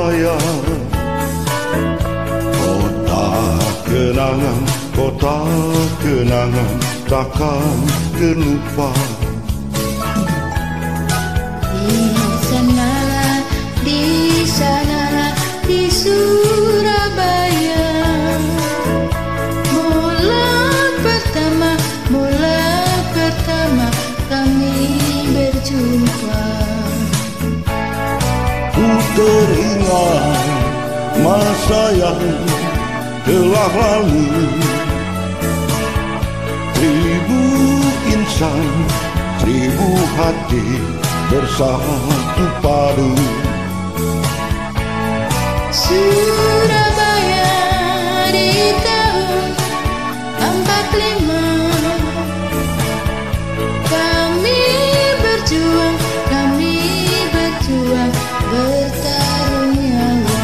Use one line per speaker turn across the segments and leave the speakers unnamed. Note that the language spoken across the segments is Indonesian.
Surabaya, kota kenangan takkan terlupa.
Di sanalah di Surabaya, mula pertama kami berjumpa.
Ku teringat masa yang telah lalu, seribu insan, seribu hati bersatu padu.
Surabaya di tahun 45, kami berjuang bertaruh nyawa.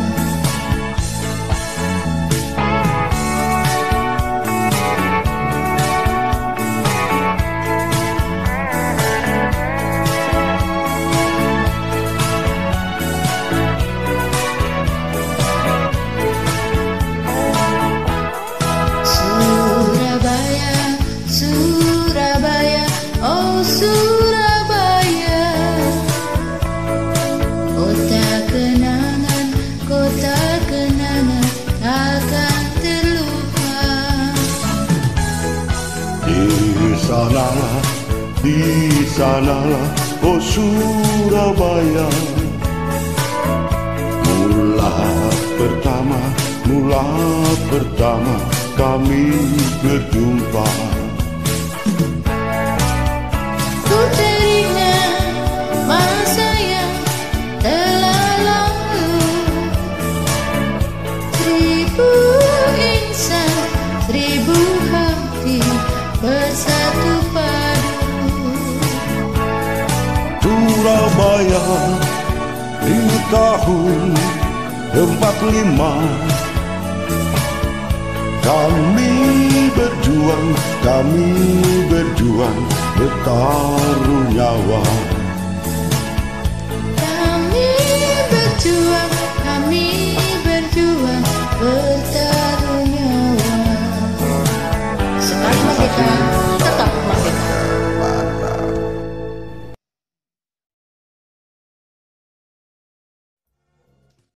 Surabaya, oh Surabaya, kota kenangan takkan terlupa.
Di sanalah, oh Surabaya, mula pertama kami berjumpa.
Ku teringat masa yang telah lalu, seribu insan, seribu hati bersatu padu.
Surabaya di tahun 45, kami berjuang bertaruh nyawa.
Kami berjuang bertaruh nyawa. Sekarang kita